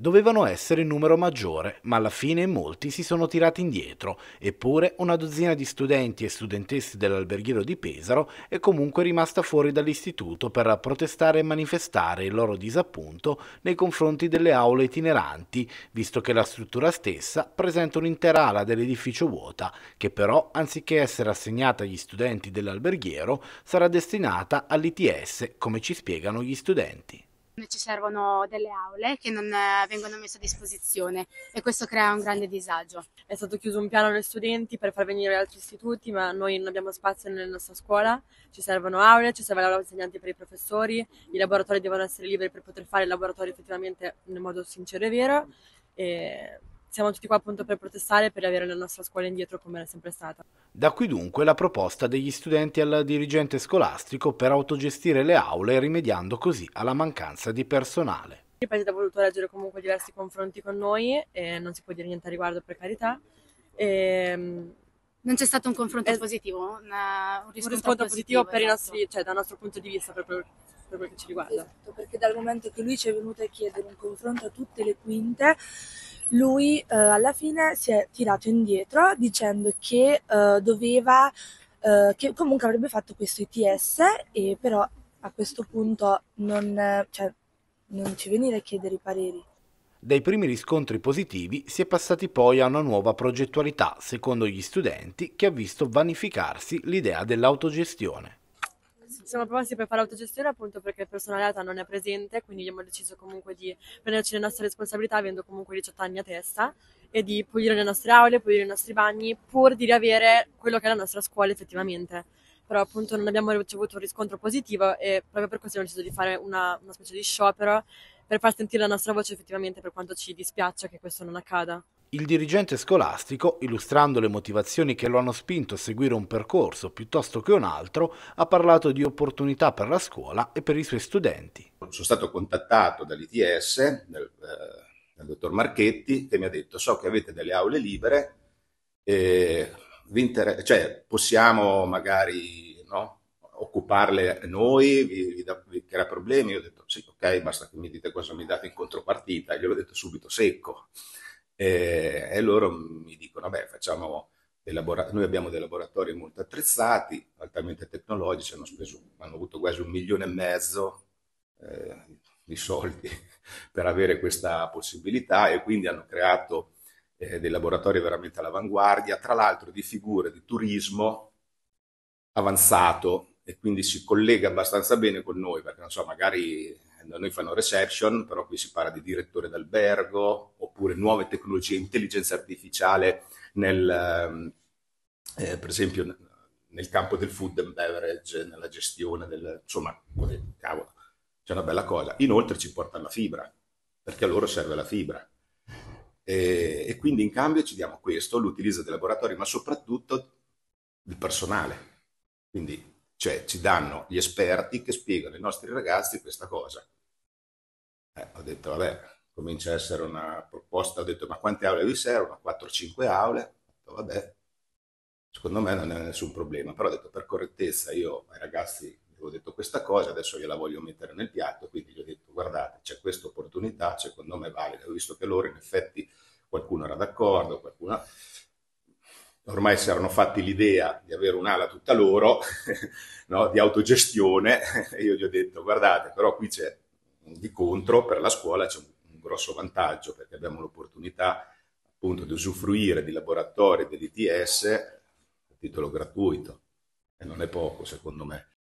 Dovevano essere in numero maggiore, ma alla fine molti si sono tirati indietro, eppure una dozzina di studenti e studentesse dell'alberghiero di Pesaro è comunque rimasta fuori dall'istituto per protestare e manifestare il loro disappunto nei confronti delle aule itineranti, visto che la struttura stessa presenta un'intera ala dell'edificio vuota, che però, anziché essere assegnata agli studenti dell'alberghiero, sarà destinata all'ITS, come ci spiegano gli studenti. Ci servono delle aule che non vengono messe a disposizione e questo crea un grande disagio. È stato chiuso un piano agli studenti per far venire altri istituti, ma noi non abbiamo spazio nella nostra scuola. Ci servono aule, ci serve l'aula insegnanti per i professori, i laboratori devono essere liberi per poter fare il laboratorio effettivamente in modo sincero e vero. E siamo tutti qua appunto per protestare, per avere la nostra scuola indietro come è sempre stata. Da qui dunque la proposta degli studenti al dirigente scolastico per autogestire le aule, rimediando così alla mancanza di personale. Il preside ha voluto leggere comunque diversi confronti con noi e non si può dire niente a riguardo, per carità. Non c'è stato un confronto positivo, un riscontro positivo per i esatto. nostri, cioè dal nostro punto di vista, per quel che ci riguarda. Esatto, perché dal momento che lui ci è venuto a chiedere un confronto a tutte le quinte, lui alla fine si è tirato indietro dicendo che doveva, che comunque avrebbe fatto questo ITS, e però a questo punto non ci venire a chiedere i pareri. Dai primi riscontri positivi si è passati poi a una nuova progettualità, secondo gli studenti, che ha visto vanificarsi l'idea dell'autogestione. Siamo proposti per fare l'autogestione appunto perché il personale ATA non è presente, quindi abbiamo deciso comunque di prenderci le nostre responsabilità avendo comunque 18 anni a testa e di pulire le nostre aule, pulire i nostri bagni, pur di riavere quello che è la nostra scuola effettivamente. Però appunto non abbiamo ricevuto un riscontro positivo e proprio per questo abbiamo deciso di fare una specie di sciopero per far sentire la nostra voce effettivamente, per quanto ci dispiaccia che questo non accada. Il dirigente scolastico, illustrando le motivazioni che lo hanno spinto a seguire un percorso piuttosto che un altro, ha parlato di opportunità per la scuola e per i suoi studenti. Sono stato contattato dall'ITS, dal dottor Marchetti, che mi ha detto: so che avete delle aule libere, cioè possiamo magari, no, occuparle noi, vi crea problemi? Io ho detto sì, ok, basta che mi dite cosa mi date in contropartita. Gliel'ho detto subito secco. E loro mi dicono: vabbè, facciamo noi abbiamo dei laboratori molto attrezzati, altamente tecnologici, hanno avuto quasi 1,5 milioni di soldi per avere questa possibilità, e quindi hanno creato dei laboratori veramente all'avanguardia, tra l'altro di figure di turismo avanzato, e quindi si collega abbastanza bene con noi, perché non so, magari da noi fanno reception, però qui si parla di direttore d'albergo, oppure nuove tecnologie, intelligenza artificiale per esempio nel campo del food and beverage, nella gestione insomma, cavolo, c'è una bella cosa. Inoltre ci portano la fibra, perché a loro serve la fibra. E quindi in cambio ci diamo questo, l'utilizzo dei laboratori, ma soprattutto del personale. Quindi cioè, ci danno gli esperti che spiegano ai nostri ragazzi questa cosa. Ho detto, vabbè, comincia a essere una proposta, ho detto, ma quante aule vi servono? 4-5 aule? Ho detto, vabbè, secondo me non è nessun problema, però ho detto, per correttezza, io ai ragazzi avevo detto questa cosa, adesso gliela voglio mettere nel piatto, quindi gli ho detto, guardate, c'è questa opportunità, secondo me valida. Ho visto che loro in effetti qualcuno era d'accordo, qualcuno ormai si erano fatti l'idea di avere un'ala tutta loro, no, di autogestione, e io gli ho detto, guardate, però qui c'è di contro, per la scuola c'è un grosso vantaggio, perché abbiamo l'opportunità appunto di usufruire di laboratori dell'ITS a titolo gratuito, e non è poco secondo me.